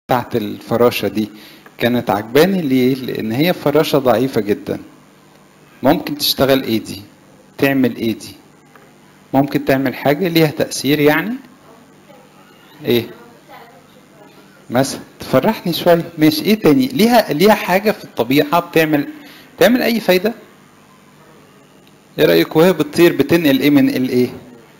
بتاعت الفراشة دي كانت عجباني ليه؟ لأن هي فراشة ضعيفة جدا. ممكن تشتغل ايه دي؟ تعمل ايه دي؟ ممكن تعمل حاجة ليها تأثير يعني؟ ايه؟ مثلا تفرحني شوية. ماشي، ايه تاني؟ ليها حاجة في الطبيعة بتعمل أي فايدة؟ ايه رأيك وهي بتطير بتنقل ايه من الايه؟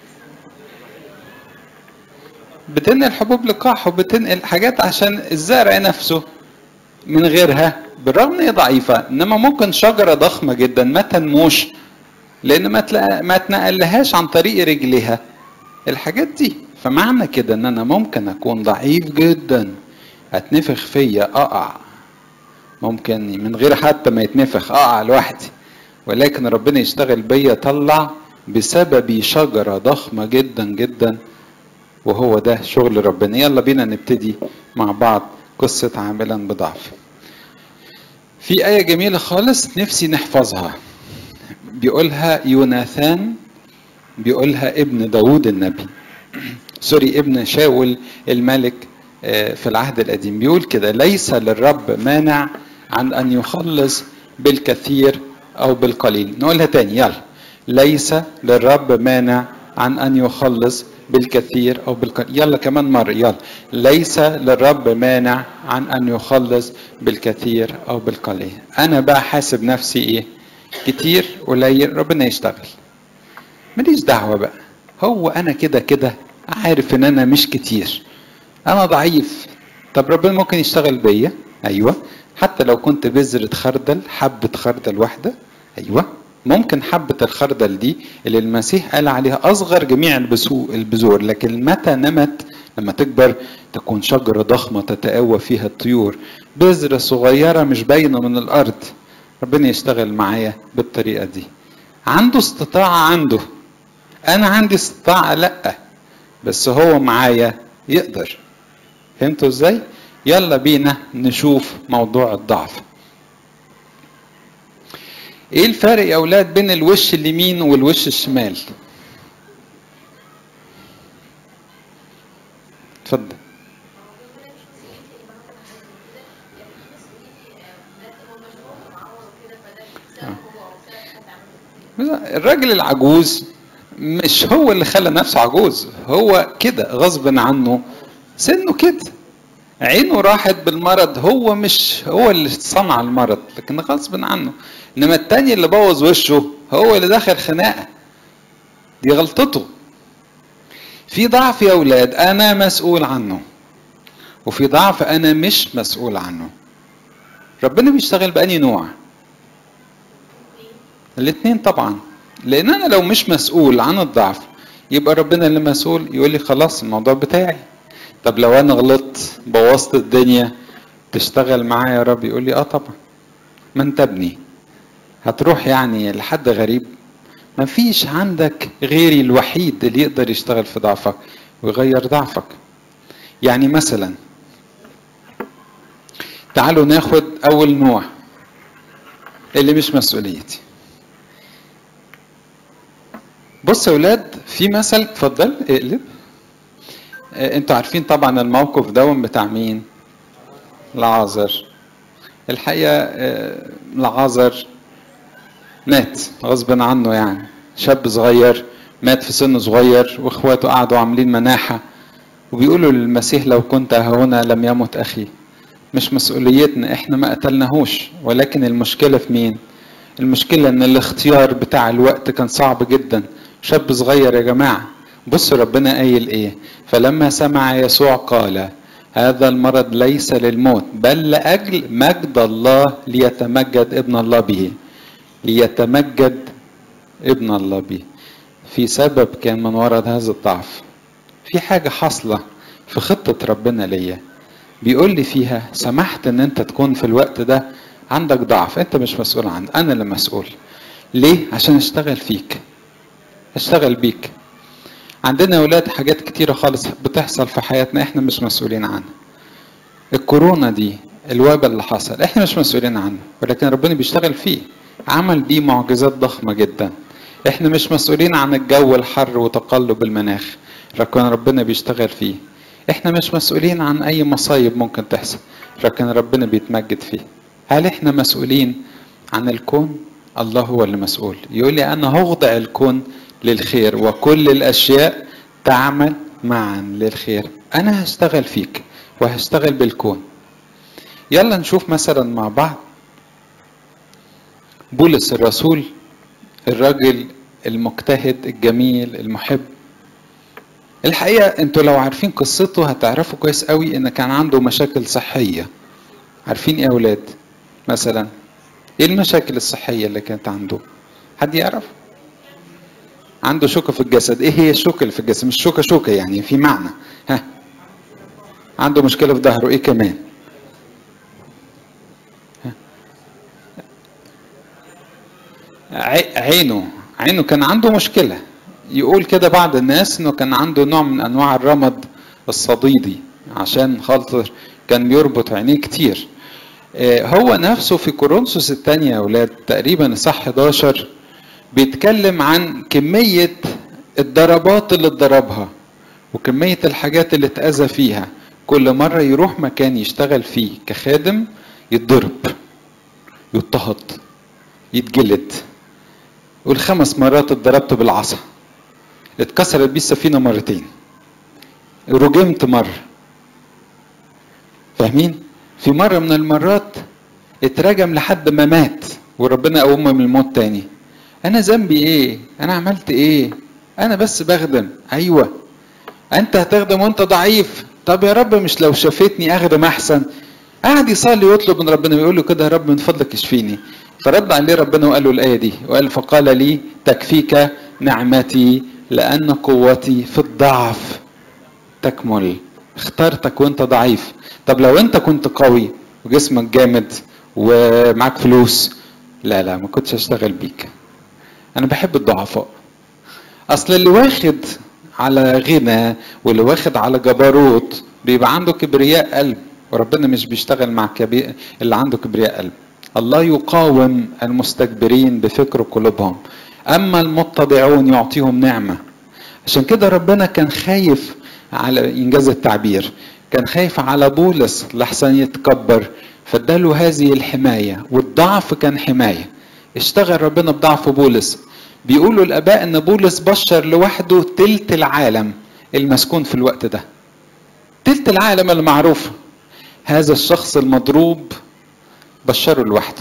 بتنقل حبوب لقاح وبتنقل حاجات عشان الزرع نفسه. من غيرها بالرغم ان هي ضعيفة انما ممكن شجرة ضخمة جدا ما تنموش لان ما تنقلهاش عن طريق رجلها الحاجات دي. فمعنى كده ان انا ممكن اكون ضعيف جدا اتنفخ فيا اقع، ممكن من غير حتى ما يتنفخ اقع لوحدي، ولكن ربنا يشتغل بيا طلع بسببي شجرة ضخمة جدا جدا. وهو ده شغل ربنا. يلا بينا نبتدي مع بعض قصة عاملا بضعف. في آية جميلة خالص نفسي نحفظها، بيقولها يوناثان، بيقولها ابن داود النبي، سوري ابن شاول الملك في العهد القديم. بيقول كده: ليس للرب مانع عن أن يخلص بالكثير أو بالقليل. نقولها تاني يلا: ليس للرب مانع عن أن يخلص بالكثير أو بالقليل. يلا كمان مرة يلا: ليس للرب مانع عن أن يخلص بالكثير أو بالقليل. أنا بقى حاسب نفسي إيه؟ كتير قليل، ربنا يشتغل، ماليش دعوة بقى. هو أنا كده كده عارف إن أنا مش كتير، أنا ضعيف. طب ربنا ممكن يشتغل بيا، أيوة، حتى لو كنت بذرة خردل، حبة خردل واحدة، أيوة ممكن حبة الخردل دي اللي المسيح قال عليها أصغر جميع البذور، لكن متى نمت لما تكبر تكون شجرة ضخمة تتقوى فيها الطيور. بذرة صغيرة مش باينة من الأرض، ربنا يشتغل معايا بالطريقة دي. عنده استطاعة، عنده. أنا عندي استطاعة لأ، بس هو معايا يقدر. فهمتوا ازاي؟ يلا بينا نشوف موضوع الضعف. ايه الفرق يا اولاد بين الوش اليمين والوش الشمال؟ اتفضل. الراجل العجوز مش هو اللي خلى نفسه عجوز، هو كده غصب عنه، سنه كده، عينه راحت بالمرض، هو مش هو اللي صنع المرض لكن غصب عنه. انما التاني اللي بوظ وشه هو اللي دخل خناقه، دي غلطته. في ضعف يا اولاد انا مسؤول عنه، وفي ضعف انا مش مسؤول عنه. ربنا بيشتغل بأني نوع؟ الاتنين طبعا. لان انا لو مش مسؤول عن الضعف يبقى ربنا اللي مسؤول، يقول لي خلاص الموضوع بتاعي. طب لو انا غلطت بوظت الدنيا تشتغل معايا يا رب؟ يقول لي اه طبعا. ما انت ابني، هتروح يعني لحد غريب؟ ما فيش عندك غيري الوحيد اللي يقدر يشتغل في ضعفك ويغير ضعفك. يعني مثلا تعالوا ناخد اول نوع اللي مش مسؤوليتي. بص يا ولاد، في مثل، اتفضل اقلب. انتوا عارفين طبعا الموقف ده بتاع مين؟ لعازر. الحقيقة لعازر مات غصب عنه، يعني شاب صغير مات في سن صغير، واخواته قعدوا عاملين مناحة وبيقولوا للمسيح لو كنت هنا لم يمت اخي. مش مسؤوليتنا، احنا ما قتلناهوش، ولكن المشكلة في مين؟ المشكلة ان الاختيار بتاع الوقت كان صعب جدا. شاب صغير يا جماعة. بص ربنا قايل ايه: فلما سمع يسوع قال هذا المرض ليس للموت بل لأجل مجد الله ليتمجد ابن الله به. ليتمجد ابن الله به. في سبب كان من وراء هذا الضعف، في حاجة حاصلة في خطة ربنا ليا، بيقول لي فيها سمحت ان انت تكون في الوقت ده عندك ضعف، انت مش مسؤول عنه، انا اللي مسؤول. ليه؟ عشان اشتغل فيك، اشتغل بيك. عندنا يا ولاد حاجات كتيرة خالص بتحصل في حياتنا احنا مش مسؤولين عنها. الكورونا دي، الوباء اللي حصل، احنا مش مسؤولين عنه، ولكن ربنا بيشتغل فيه، عمل بيه معجزات ضخمة جدا. احنا مش مسؤولين عن الجو الحر وتقلب المناخ، لكن ربنا بيشتغل فيه. احنا مش مسؤولين عن اي مصايب ممكن تحصل، لكن ربنا بيتمجد فيه. هل احنا مسؤولين عن الكون؟ الله هو اللي مسؤول. يقول لي انا هخضع الكون للخير وكل الاشياء تعمل معا للخير. انا هشتغل فيك وهشتغل بالكون. يلا نشوف مثلا مع بعض بولس الرسول، الراجل المجتهد الجميل المحب. الحقيقة انتوا لو عارفين قصته هتعرفوا كويس قوي ان كان عنده مشاكل صحية. عارفين ايه يا اولاد؟ مثلا ايه المشاكل الصحية اللي كانت عنده؟ حد يعرف؟ عنده شوكة في الجسد. ايه هي الشوكة اللي في الجسد؟ مش شوكة يعني في معنى. ها، عنده مشكلة في ظهره. ايه كمان؟ عينه كان عنده مشكلة. يقول كده بعض الناس انه كان عنده نوع من انواع الرمد الصديدي، عشان خاطر كان بيربط عينيه كتير. هو نفسه في كورنثوس الثانية يا اولاد تقريبا صح 11 بيتكلم عن كمية الضربات اللي اتضربها وكمية الحاجات اللي اتأذى فيها. كل مرة يروح مكان يشتغل فيه كخادم يتضرب، يضطهد، يتجلد. يقول 5 مرات اتضربت بالعصا، اتكسرت بيه السفينة مرتين، رجمت مرة. فاهمين؟ في مرة من المرات اترجم لحد ما مات وربنا قومه من الموت تاني. انا ذنبي ايه؟ انا عملت ايه؟ انا بس بخدم. ايوه انت هتخدم وانت ضعيف. طب يا رب مش لو شافتني اخدم احسن؟ قاعد يصلي ويطلب من ربنا ويقول له كده يا رب من فضلك اشفيني. فرد عليه ربنا وقال له الايه دي، وقال فقال لي تكفيك نعمتي لان قوتي في الضعف تكمل. اخترتك وانت ضعيف. طب لو انت كنت قوي وجسمك جامد ومعاك فلوس، لا ما كنتش اشتغل بيك. انا بحب الضعفاء. اصل اللي واخد على غنى واللي واخد على جبروت بيبقى عنده كبرياء قلب، وربنا مش بيشتغل مع اللي عنده كبرياء قلب. الله يقاوم المستكبرين بفكر قلوبهم، اما المتضعون يعطيهم نعمة. عشان كده ربنا كان خايف على انجاز التعبير، كان خايف على بولس لحسن يتكبر، فاداله هذه الحماية. والضعف كان حماية. اشتغل ربنا بضعف بولس. بيقولوا الاباء ان بولس بشر لوحده تلت العالم المسكون في الوقت ده، تلت العالم المعروف. هذا الشخص المضروب بشره لوحده.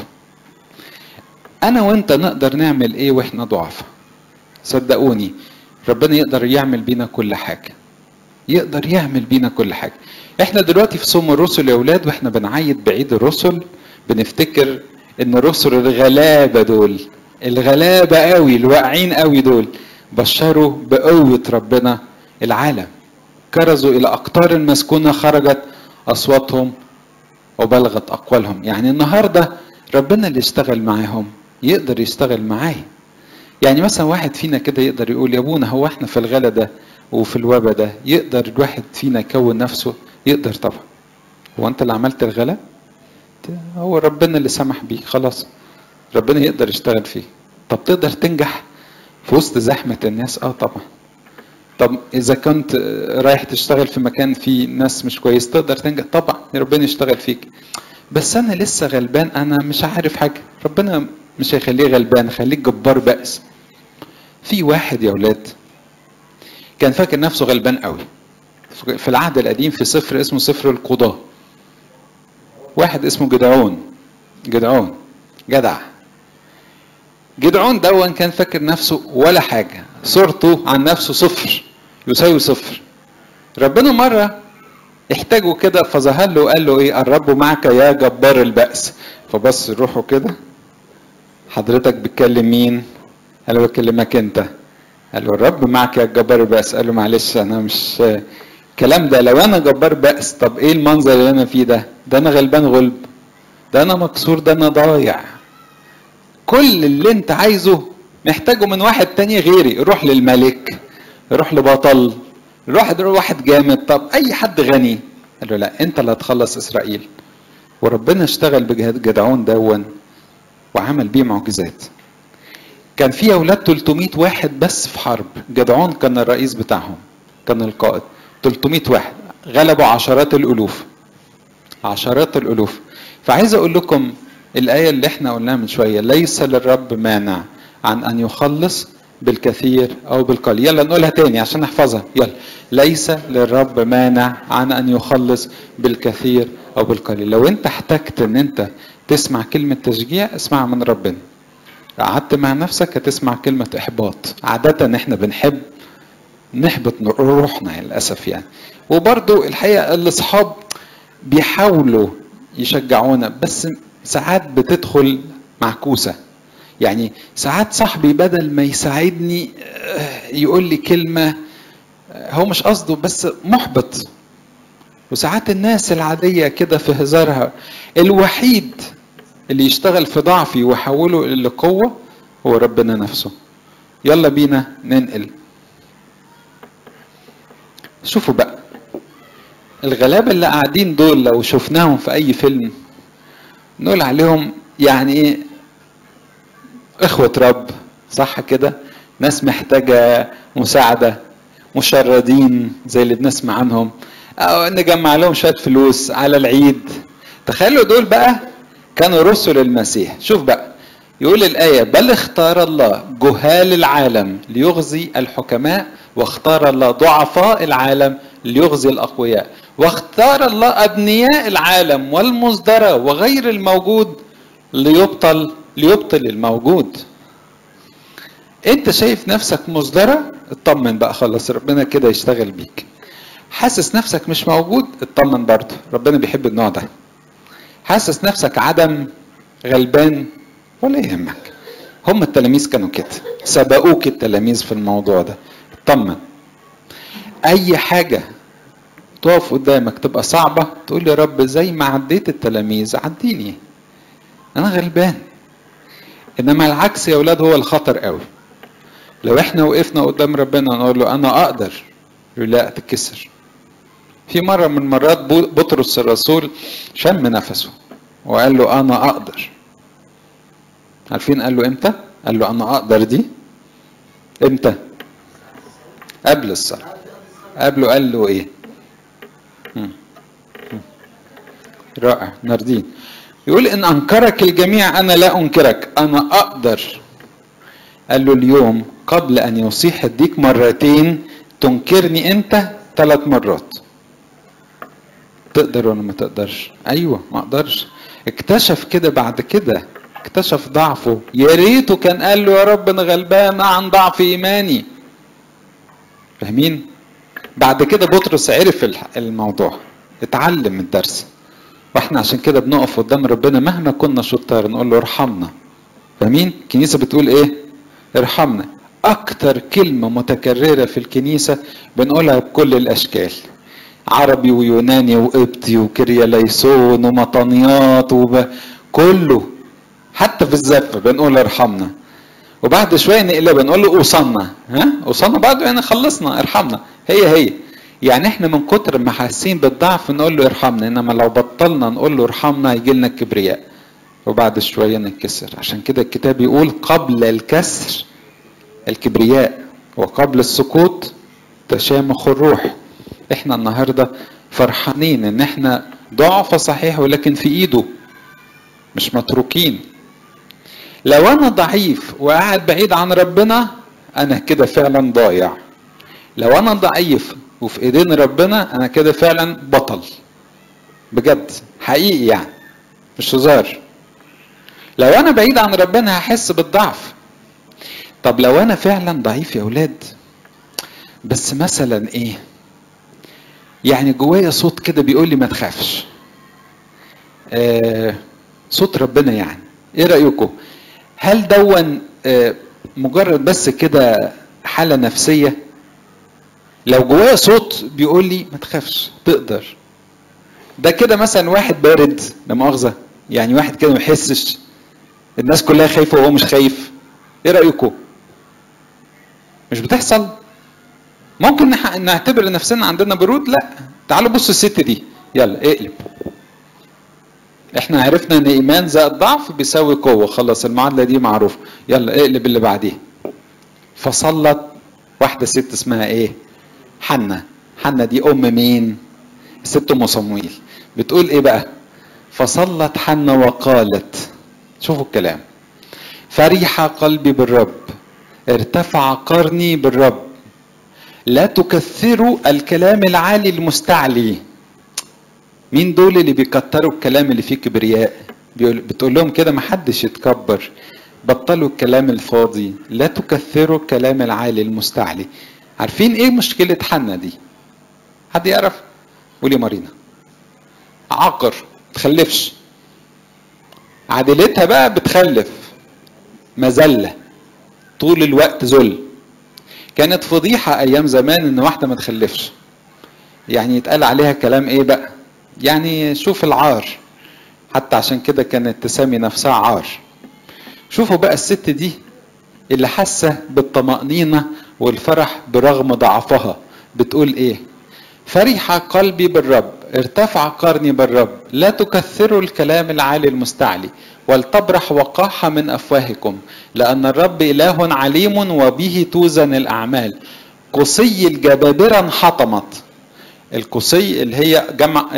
انا وانت نقدر نعمل ايه واحنا ضعفاء؟ صدقوني ربنا يقدر يعمل بينا كل حاجة، يقدر يعمل بينا كل حاجة. احنا دلوقتي في صوم الرسل يا اولاد، واحنا بنعيد بعيد الرسل بنفتكر ان الرسل الغلابة دول، الغلابة قوي الواقعين قوي دول، بشروا بقوة ربنا العالم. كرزوا الى اقطار المسكونة خرجت اصواتهم وبلغت اقوالهم. يعني النهاردة ربنا اللي اشتغل معاهم يقدر يشتغل معايا. يعني مثلا واحد فينا كده يقدر يقول يا ابونا هو احنا في الغلا ده وفي الوبا ده يقدر الواحد فينا يكون نفسه؟ يقدر طبعا. هو انت اللي عملت الغلا؟ هو ربنا اللي سمح بيه، خلاص ربنا يقدر يشتغل فيه. طب تقدر تنجح في وسط زحمة الناس؟ طبعا. طب اذا كنت رايح تشتغل في مكان فيه ناس مش كويس تقدر تنجح؟ طبعا ربنا يشتغل فيك. بس انا لسه غلبان، انا مش عارف حاجة. ربنا مش هيخليه غلبان، خليك جبار بأس. في واحد يا ولاد كان فاكر نفسه غلبان قوي في العهد القديم، في سفر اسمه سفر القضاء. واحد اسمه جدعون ده كان فاكر نفسه ولا حاجة، صورته عن نفسه صفر، يساوي صفر. ربنا مرة احتاجه كده فظهر له وقال له ايه؟ الرب معك يا جبار البأس. فبص روحه كده، حضرتك بتكلم مين؟ قال له بكلمك انت. قال له الرب معك يا جبار البأس. قال له معلش انا مش الكلام ده، لو انا جبار بأس طب ايه المنظر اللي انا فيه ده؟ ده انا غلبان غلب، ده انا مكسور، ده انا ضايع. كل اللي انت عايزه محتاجه من واحد تاني غيري. روح للملك، روح لبطل، روح واحد جامد، طب اي حد غني. قال له لا، انت اللي هتخلص اسرائيل. وربنا اشتغل بجدعون دون وعمل بيه معجزات. كان في اولاد 300 واحد بس في حرب. جدعون كان الرئيس بتاعهم، كان القائد. 300 واحد غلبوا عشرات الالوف، عشرات الالوف. فعايز اقول لكم الايه اللي احنا قلناها من شويه، ليس للرب مانع عن ان يخلص بالكثير او بالقليل. يلا نقولها تاني عشان نحفظها، يلا. ليس للرب مانع عن ان يخلص بالكثير او بالقليل. لو انت احتجت ان انت تسمع كلمه تشجيع، اسمعها من ربنا. قعدت مع نفسك هتسمع كلمه احباط. عاده احنا بنحب نحبط روحنا للاسف يعني. وبرضو الحقيقه الاصحاب بيحاولوا يشجعونا، بس ساعات بتدخل معكوسه. يعني ساعات صاحبي بدل ما يساعدني يقول لي كلمه هو مش قصده بس محبط. وساعات الناس العاديه كده في هزارها. الوحيد اللي يشتغل في ضعفي ويحوله الى قوه هو ربنا نفسه. يلا بينا ننقل. شوفوا بقى الغلابه اللي قاعدين دول لو شفناهم في اي فيلم نقول عليهم يعني ايه؟ اخوة رب، صح كده؟ ناس محتاجة مساعدة، مشردين زي اللي بنسمع عنهم، او نجمع لهم شوية فلوس على العيد. تخيلوا دول بقى كانوا رسل المسيح. شوف بقى يقول الآية بل اختار الله جهال العالم ليغزي الحكماء، واختار الله ضعفاء العالم ليغزي الأقوياء، واختار الله أبنياء العالم والمصدرة وغير الموجود ليبطل الموجود. انت شايف نفسك مصدرة؟ اطمن بقى، خلص ربنا كده يشتغل بيك. حاسس نفسك مش موجود؟ اطمن برضه، ربنا بيحب النوع ده. حاسس نفسك عدم، غلبان، ولا يهمك. هم التلاميذ كانوا كده، سبقوك التلاميذ في الموضوع ده. اطمن. اي حاجة تقف قدامك تبقى صعبة تقول يا رب زي ما عديت التلاميذ عديني، انا غلبان. انما العكس يا اولاد هو الخطر قوي. لو احنا وقفنا قدام ربنا نقول له انا اقدر، يقول لا تتكسر. في مرة من مرات بطرس الرسول شم نفسه وقال له انا اقدر. عارفين قال له امتى؟ قال له انا اقدر دي امتى؟ قبل الصلاة. قبله قال له ايه؟ رائع. ناردين يقول ان انكرك الجميع انا لا انكرك، انا اقدر. قال له اليوم قبل ان يصيح الديك مرتين تنكرني انت 3 مرات. تقدر ولا ما تقدرش؟ ايوه ما اقدرش. اكتشف كده بعد كده، اكتشف ضعفه. يا ريته كان قال له يا رب انا غلبان عن ضعف ايماني. فاهمين؟ بعد كده بطرس عرف الموضوع، اتعلم الدرس. واحنا عشان كده بنقف قدام ربنا مهما كنا شطار نقول له ارحمنا. فاهمين؟ الكنيسه بتقول ايه؟ ارحمنا. اكتر كلمه متكرره في الكنيسه بنقولها بكل الاشكال، عربي ويوناني وقبطي وكرياليسون ومطانيات كله. حتى في الزفه بنقول ارحمنا، وبعد شويه نقلبها نقول له اوصلنا. اوصلنا بعد يعني خلصنا ارحمنا. هي يعني احنا من كتر ما حاسين بالضعف نقول له ارحمنا، انما لو بطلنا نقول له ارحمنا هيجي لنا الكبرياء وبعد شويه نتكسر. عشان كده الكتاب يقول قبل الكسر الكبرياء وقبل السقوط تشامخ الروح. احنا النهارده فرحانين ان احنا ضعف صحيح ولكن في ايده، مش متروكين. لو انا ضعيف وقاعد بعيد عن ربنا انا كده فعلا ضايع. لو انا ضعيف وفي ايدين ربنا انا كده فعلا بطل بجد حقيقي يعني، مش هزار. لو انا بعيد عن ربنا هحس بالضعف. طب لو انا فعلا ضعيف يا اولاد بس مثلا ايه يعني جوايا صوت كده بيقول لي ما تخافش، صوت ربنا يعني، ايه رايكم؟ هل دون مجرد بس كده حاله نفسيه؟ لو جوايا صوت بيقول لي ما تخافش تقدر، ده كده مثلا واحد بارد لا مؤاخذه، يعني واحد كده ما يحسش، الناس كلها خايفه وهو مش خايف. ايه رايكم؟ مش بتحصل؟ ممكن نعتبر نفسنا عندنا برود؟ لا. تعالوا بصوا الست دي، يلا اقلب. احنا عرفنا ان ايمان زائد ضعف بيساوي قوه، خلاص المعادله دي معروفه. يلا اقلب اللي بعديه. فصلت واحده ست اسمها ايه؟ حنة. حنة دي ام مين؟ ست ام صمويل بتقول ايه بقى؟ فصلت حنة وقالت، شوفوا الكلام، فرح قلبي بالرب، ارتفع قرني بالرب، لا تكثروا الكلام العالي المستعلي. مين دول اللي بيكتروا الكلام اللي فيه كبرياء؟ بتقول لهم كده محدش يتكبر، بطلوا الكلام الفاضي، لا تكثروا الكلام العالي المستعلي. عارفين ايه مشكلة حنة دي؟ حد يعرف؟ قولي مارينا. عاقر، تخلفش، عادلتها بقى بتخلف، مذلة طول الوقت، ذل. كانت فضيحة ايام زمان ان واحدة ما تخلفش، يعني يتقال عليها كلام ايه بقى؟ يعني شوف العار، حتى عشان كده كانت تسمي نفسها عار. شوفوا بقى الست دي اللي حاسة بالطمأنينة والفرح برغم ضعفها، بتقول ايه؟ فرح قلبي بالرب، ارتفع قرني بالرب، لا تكثروا الكلام العالي المستعلي، ولتبرح وقاحة من أفواهكم، لأن الرب إله عليم وبه توزن الأعمال. قصي الجبابرة انحطمت. القصي اللي هي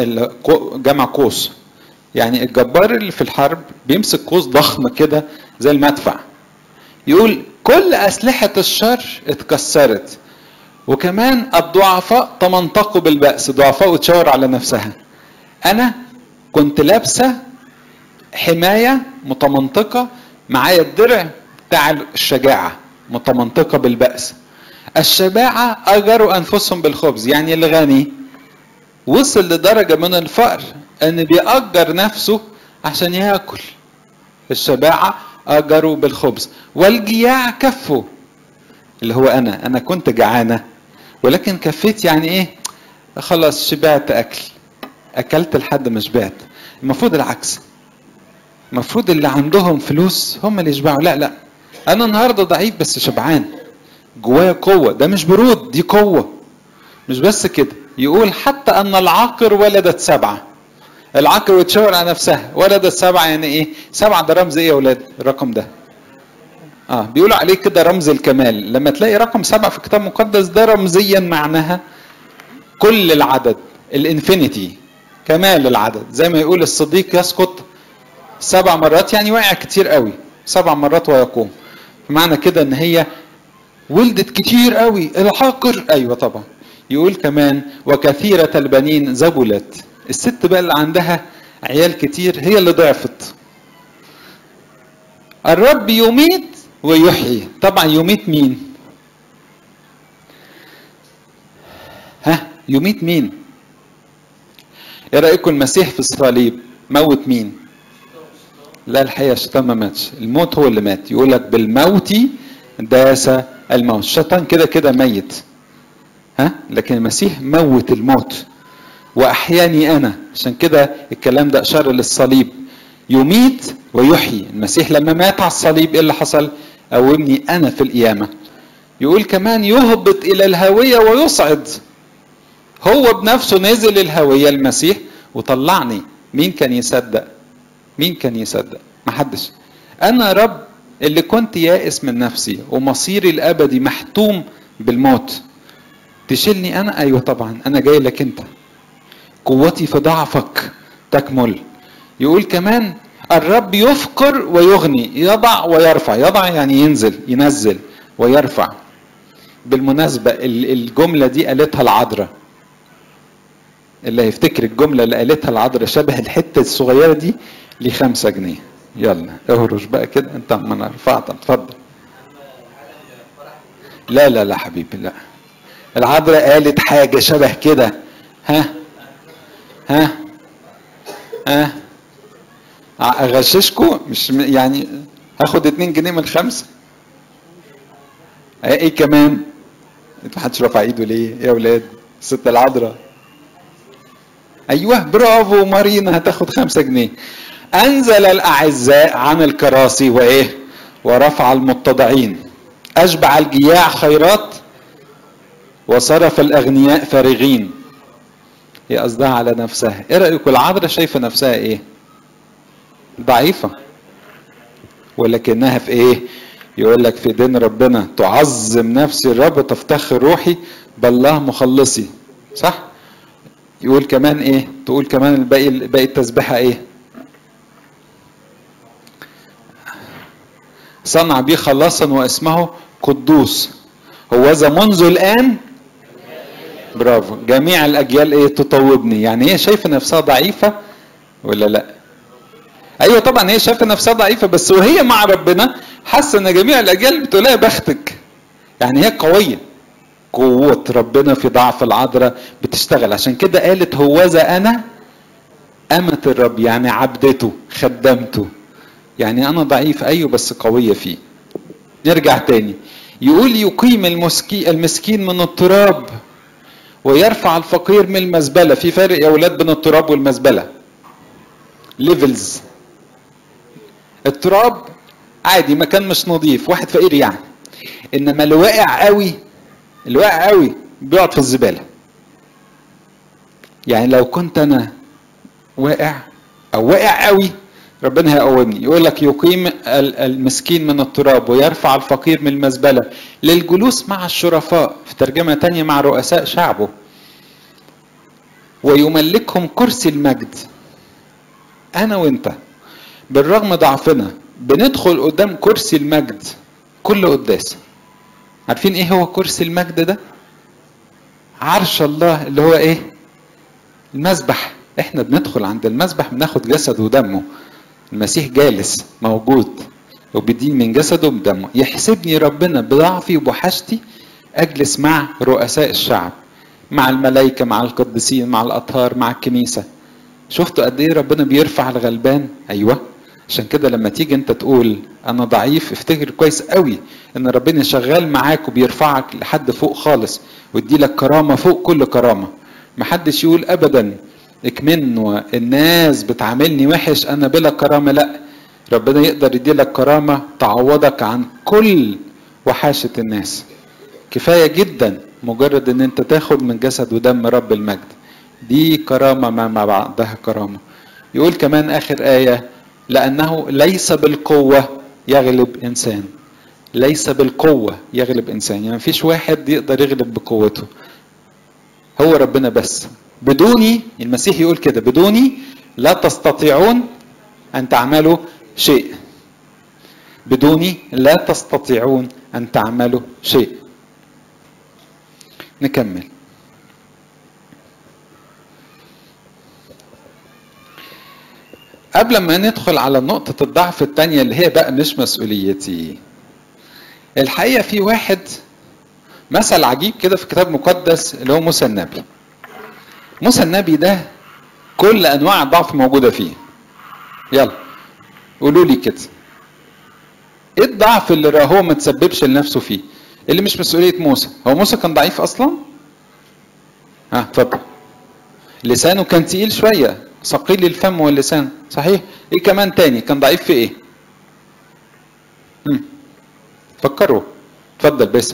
جمع قوس، يعني الجبار اللي في الحرب بيمسك قوس ضخم كده زي المدفع. يقول كل أسلحة الشر اتكسرت، وكمان الضعفاء تمنطقوا بالبأس. ضعفاء وتشاور على نفسها. أنا كنت لابسة حماية متمنطقة، معايا الدرع بتاع الشجاعة متمنطقة بالبأس. الشباعة أجروا أنفسهم بالخبز، يعني الغني وصل لدرجة من الفقر أن بيأجر نفسه عشان يأكل. الشباعة أجروا بالخبز، والجياع كفوا، اللي هو أنا كنت جعانة ولكن كفيت، يعني إيه؟ خلاص شبعت أكل، أكلت لحد ما شبعت. المفروض العكس، المفروض اللي عندهم فلوس هم اللي يشبعوا. لا، أنا النهاردة ضعيف بس شبعان، جوايا قوة. ده مش برود، دي قوة. مش بس كده، يقول حتى أن العاقر ولدت 7. العاقر وتشاور على نفسها ولدت 7، يعني إيه 7 ده رمز إيه يا ولاد الرقم ده؟ بيقولوا عليه كده رمز الكمال. لما تلاقي رقم 7 في الكتاب المقدس ده رمزيا معناها كل العدد، الانفينيتي، كمال العدد. زي ما يقول الصديق يسقط 7 مرات، يعني وقع كتير قوي 7 مرات ويقوم. معنى كده ان هي ولدت كتير قوي. العاقر ايوه طبعا. يقول كمان وكثيرة البنين زبلت. الست بقى اللي عندها عيال كتير هي اللي ضعفت. الرب يميت ويحيي. طبعا يميت مين؟ يميت مين؟ ايه رأيكم المسيح في الصليب موت مين؟ لا الحقيقة الشيطان ما ماتش، الموت هو اللي مات. يقول لك بالموت داس الموت. الشيطان كده ميت، لكن المسيح موت الموت وأحياني أنا. عشان كده الكلام ده أشار للصليب، يميت ويحيي. المسيح لما مات على الصليب ايه اللي حصل؟ قومني أنا في القيامة. يقول كمان يهبط إلى الهوية ويصعد. هو بنفسه نزل الهوية المسيح وطلعني. مين كان يصدق؟ مين كان يصدق؟ محدش. أنا رب اللي كنت يائس من نفسي ومصيري الأبدي محتوم بالموت، تشيلني أنا؟ أيوة طبعا أنا جاي لك أنت. قوتي في ضعفك تكمل. يقول كمان الرب يفقر ويغني، يضع ويرفع. يضع يعني ينزل ويرفع. بالمناسبة الجملة دي قالتها العذراء. اللي هيفتكر الجملة اللي قالتها العذراء شبه الحتة الصغيرة دي ل5 جنيه. يلا اهرش بقى كده انت، ما انا رفعت. اتفضل. لا حبيبي لا. العذراء قالت حاجة شبه كده. اغششكم؟ مش يعني هاخد 2 جنيه من 5؟ ايه كمان؟ انتوا محدش رفع ايده ليه يا ولاد؟ ست العذراء. ايوه برافو مارينا، هتاخد 5 جنيه. انزل الاعزاء عن الكراسي وايه؟ ورفع المتضعين. اشبع الجياع خيرات وصرف الاغنياء فارغين. هي قصدها على نفسها. ايه رايكم العذراء شايفه نفسها ايه؟ ضعيفه، ولكنها في ايه؟ يقول لك في دين ربنا تعظم نفسي الرب، تفتخر روحي بالله مخلصي. صح؟ يقول كمان ايه؟ تقول كمان باقي التسبيحة ايه؟ صنع بي خلاصا واسمه قدوس، هوذا منذ الآن برافو جميع الأجيال ايه؟ تطوبني. يعني هي شايفة نفسها ضعيفة ولا لا؟ ايوه طبعا هي شايفة نفسها ضعيفة، بس وهي مع ربنا حاسة ان جميع الأجيال بتقول لها بختك. يعني هي قوية، قوة ربنا في ضعف العذراء بتشتغل. عشان كده قالت هوذا أنا أمة الرب، يعني عبدته خدمته. يعني أنا ضعيف أيوه بس قوية فيه. نرجع تاني، يقول يقيم المسكين من التراب ويرفع الفقير من المزبلة. في فرق يا أولاد بين التراب والمزبلة، ليفلز. التراب عادي مكان مش نظيف، واحد فقير يعني. إنما اللي واقع قوي، اللي واقع قوي بيقعد في الزبالة. يعني لو كنت أنا واقع أو واقع قوي ربنا هيقومني. يقول لك يقيم المسكين من التراب ويرفع الفقير من المزبلة للجلوس مع الشرفاء، في ترجمة تانية مع رؤساء شعبه، ويملكهم كرسي المجد. أنا وأنت بالرغم ضعفنا بندخل قدام كرسي المجد كل قداس. عارفين إيه هو كرسي المجد ده؟ عرش الله اللي هو إيه؟ المسبح. إحنا بندخل عند المسبح بناخد جسد ودمه. المسيح جالس موجود وبيدين من جسده وبدمه. يحسبني ربنا بضعفي وبحاجتي أجلس مع رؤساء الشعب، مع الملائكة، مع القديسين، مع الأطهار، مع الكنيسة. شفتوا قد إيه ربنا بيرفع الغلبان؟ أيوة. عشان كده لما تيجي أنت تقول أنا ضعيف، افتكر كويس قوي إن ربنا شغال معاك وبيرفعك لحد فوق خالص ويدي لك كرامة فوق كل كرامة. محدش يقول أبدا اكمن والناس بتعاملني وحش أنا بلا كرامة. لا، ربنا يقدر يدي لك كرامة تعوضك عن كل وحاشة الناس. كفاية جدا مجرد ان انت تاخد من جسد ودم رب المجد، دي كرامة ما بعدها كرامة. يقول كمان آخر آية لأنه ليس بالقوة يغلب إنسان. ليس بالقوة يغلب إنسان، يعني مفيش واحد يقدر يغلب بقوته، هو ربنا بس. بدوني، المسيح يقول كده، بدوني لا تستطيعون أن تعملوا شيء. بدوني لا تستطيعون أن تعملوا شيء. نكمل. قبل ما ندخل على نقطة الضعف التانية اللي هي بقى مش مسؤوليتي، الحقيقة في واحد مثل عجيب كده في كتاب مقدس اللي هو موسى النبي. موسى النبي ده كل أنواع الضعف موجودة فيه. يلا قولوا لي كده، ايه الضعف اللي هو ما تسببش لنفسه فيه، اللي مش مسؤولية موسى؟ هو موسى كان ضعيف أصلا؟ اتفضل. لسانه كان تقيل شوية، ثقيل الفم واللسان، صحيح. ايه كمان تاني كان ضعيف في ايه؟ فكروا، اتفضل بس.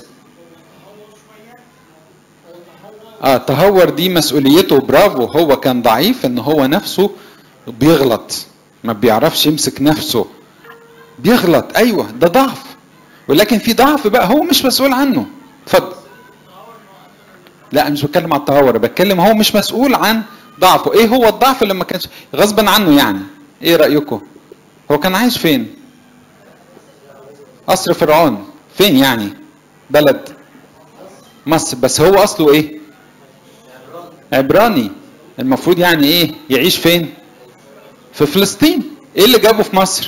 تهور دي مسؤوليته، برافو. هو كان ضعيف ان هو نفسه بيغلط، ما بيعرفش يمسك نفسه، بيغلط. ايوه ده ضعف، ولكن في ضعف بقى هو مش مسؤول عنه. اتفضل. لا مش بتكلم على التهور، بتكلم هو مش مسؤول عن ضعفه. ايه هو الضعف اللي ما كانش غصبا عنه يعني؟ ايه رأيكم؟ هو كان عايش فين؟ قصر فرعون. فين يعني؟ بلد مصر، بس هو اصله ايه؟ عبراني. المفروض يعني ايه يعيش فين؟ في فلسطين. ايه اللي جابه في مصر؟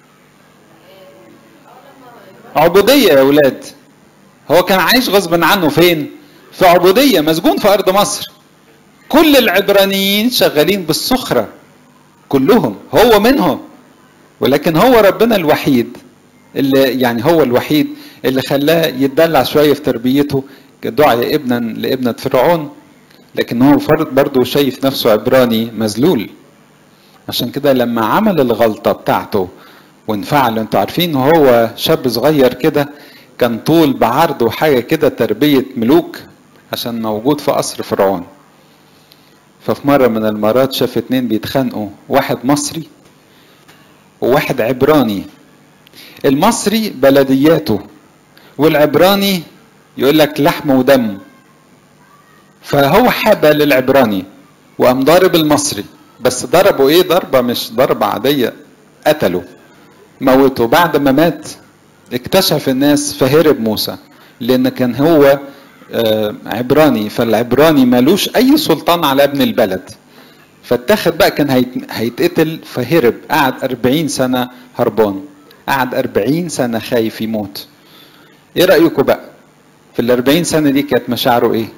عبودية يا اولاد. هو كان عايش غصبا عنه فين؟ في عبودية، مسجون في ارض مصر. كل العبرانيين شغالين بالسخرة كلهم، هو منهم. ولكن هو ربنا الوحيد اللي يعني هو الوحيد اللي خلاه يتدلع شوية في تربيته، دعي ابنا لابنة فرعون، لكن هو فرد برضه شايف نفسه عبراني مذلول. عشان كده لما عمل الغلطة بتاعته وانفعل، انتوا عارفين هو شاب صغير كده، كان طول بعرض وحاجة كده، تربية ملوك، عشان موجود في قصر فرعون. ففي مرة من المرات شاف اتنين بيتخانقوا، واحد مصري وواحد عبراني. المصري بلدياته، والعبراني يقول لك لحم ودم. فهو حابة للعبراني وقام ضارب المصري، بس ضربه ايه؟ ضربه مش ضربه عاديه، قتله موته. بعد ما مات اكتشف الناس فهرب موسى، لان كان هو عبراني، فالعبراني مالوش اي سلطان على ابن البلد، فاتخذ بقى كان هيتقتل، فهرب. قعد 40 سنة هربان، قعد 40 سنة خايف يموت. ايه رأيكم بقى في ال40 سنة دي كانت مشاعره ايه؟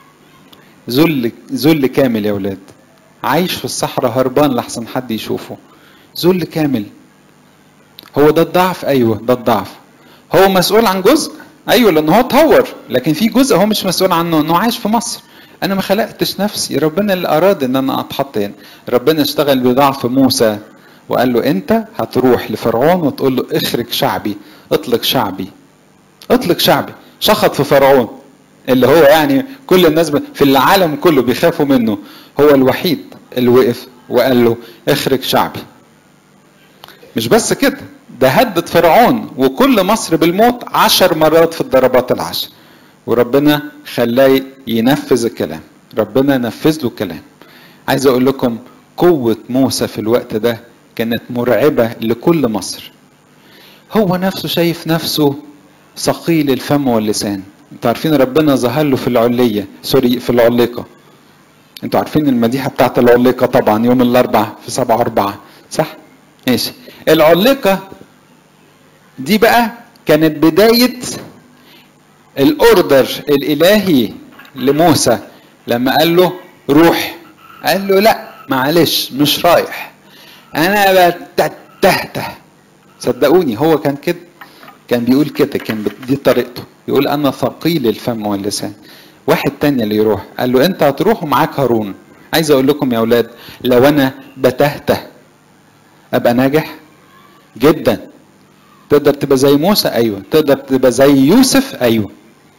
ذل كامل يا ولاد، عايش في الصحراء هربان لحسن حد يشوفه، ذل كامل. هو ده الضعف؟ ايوه ده الضعف. هو مسؤول عن جزء، ايوه لان هو اتهور، لكن في جزء هو مش مسؤول عنه، انه عايش في مصر. انا ما خلقتش نفسي، ربنا اللي اراد ان انا اتحط هنا. ربنا اشتغل بضعف موسى وقال له انت هتروح لفرعون وتقول له اخرج شعبي، اطلق شعبي، اطلق شعبي. شخط في فرعون اللي هو يعني كل الناس في العالم كله بيخافوا منه، هو الوحيد اللي وقف وقال له اخرج شعبي. مش بس كده، ده هدد فرعون وكل مصر بالموت 10 مرات في الضربات ال10، وربنا خلاه ينفذ الكلام، ربنا نفذ له الكلام. عايز اقول لكم قوة موسى في الوقت ده كانت مرعبة لكل مصر. هو نفسه شايف نفسه ثقيل الفم واللسان. انتوا عارفين ربنا ظهر له في العلية، سوري في العليقة. انتوا عارفين المديحة بتاعت العليقة طبعا يوم الاربع في 7/4، صح؟ ماشي. العليقة دي بقى كانت بداية الاوردر الالهي لموسى لما قال له روح. قال له لا معلش مش رايح، انا بتهته. صدقوني هو كان كده، كان بيقول كده، كان دي طريقته، يقول انا ثقيل الفم واللسان. واحد تاني اللي يروح قال له انت هتروح ومعاك هارون. عايز اقول لكم يا اولاد لو انا بتهته ابقى ناجح جدا. تقدر تبقى زي موسى؟ ايوه. تقدر تبقى زي يوسف؟ ايوه.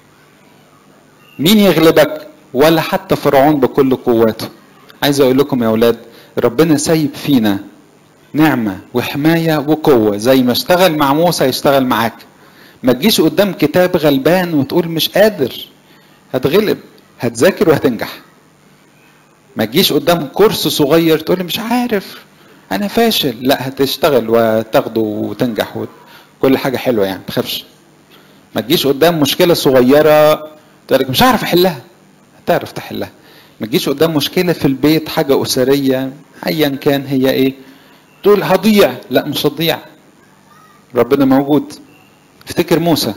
مين يغلبك؟ ولا حتى فرعون بكل قواته. عايز اقول لكم يا اولاد ربنا سايب فينا نعمة وحماية وقوة، زي ما اشتغل مع موسى يشتغل معاك. ما تجيش قدام كتاب غلبان وتقول مش قادر، هتغلب، هتذاكر وهتنجح. ما تجيش قدام كورس صغير تقول مش عارف انا فاشل، لا هتشتغل وتاخده وتنجح وكل حاجة حلوة يعني، تخافش. ما تجيش قدام مشكلة صغيرة تقول لك مش عارف احلها، هتعرف تحلها. ما تجيش قدام مشكلة في البيت، حاجة أسرية ايا كان هي ايه، تقول هضيع، لا مش هتضيع، ربنا موجود. افتكر موسى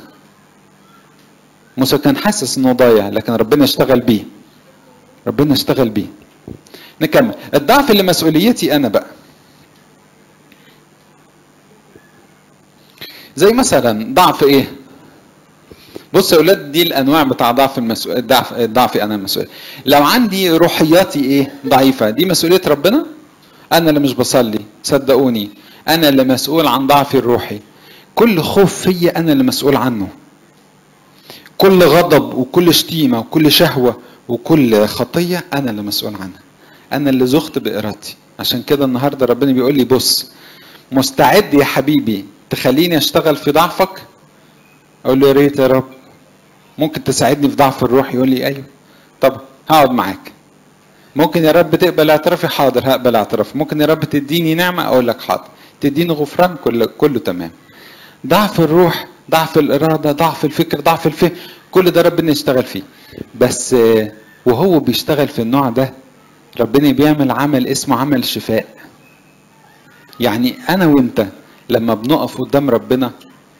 كان حاسس انه ضايع، لكن ربنا اشتغل بيه، ربنا اشتغل بيه. نكمل. الضعف اللي مسؤوليتي انا بقى، زي مثلا ضعف ايه؟ بص يا اولاد دي الانواع بتاع ضعف المسؤول، ضعفي انا المسؤول. لو عندي روحياتي ايه ضعيفه، دي مسؤوليه ربنا. انا اللي مش بصلي، صدقوني انا اللي مسؤول عن ضعفي الروحي. كل خوف فيا انا اللي مسؤول عنه، كل غضب وكل شتيمه وكل شهوه وكل خطيه انا اللي مسؤول عنها، انا اللي زغت بارادتي. عشان كده النهارده ربنا بيقول لي بص، مستعد يا حبيبي تخليني اشتغل في ضعفك؟ اقول له يا ريت يا رب. ممكن تساعدني في ضعف الروح؟ يقول لي ايوه. طب هقعد معاك. ممكن يا رب تقبل اعترافي؟ حاضر هقبل اعتراف. ممكن يا رب تديني نعمه؟ اقول لك حاضر. تديني غفران؟ كله تمام. ضعف الروح، ضعف الاراده، ضعف الفكر، ضعف الفهم، كل ده ربنا يشتغل فيه. بس وهو بيشتغل في النوع ده ربنا بيعمل عمل اسمه عمل شفاء. يعني انا وانت لما بنقف قدام ربنا